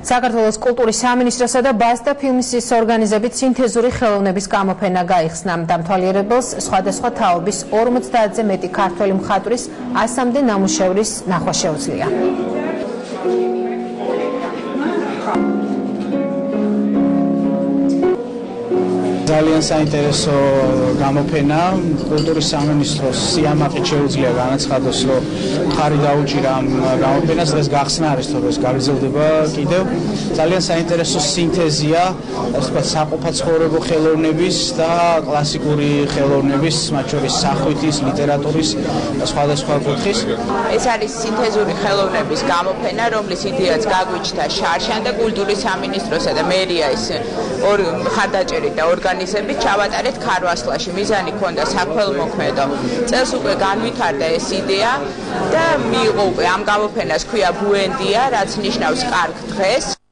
საქართველოს კულტურის სამინისტროსა და ბასტრა ფილმის ორგანიზებით სინთეზური ხელოვნების გამოფენა გაიხსნა. დამთვალიერებელს სხვადასხვა თაობის 50-ზე მეტი ქართველი მხატვრის 100-მდე ნამუშევრის ნახვა შეუძლია. ძალიან საინტერესო გამოფენა კულტურის სამინისტროს სიამაყით შეუძლია განაცხადოს, რომ მხარი დაუჭირა ამ გამოფენას, დღეს გახსნა არის, თორე ეს გაგრძელდება კიდევ. ძალიან საინტერესო სინთეზია, ასე ვთქვათ, საყოფაცხოვრებო ხელოვნების და კლასიკური ხელოვნების, მათ შორის სახვითის, ლიტერატურის და სხვადასხვა კუთხის. ეს არის სინთეზური ხელოვნების გამოფენა, რომლის იდეაც გაგვიჩნდა შარშან და კულტურის სამინისტროსა და მერიის მხარდაჭერით და ორგანიზებით ჩავატარეთ ქარვასლაში. მიზანი ჰქონდა საქველმოქმედო. წელს უკვე განვითარდა ეს იდეა და მიიღო უკვე ამ გამოფენას ქვია ბუენდია, რაც ნიშნავს კარგ დღეს.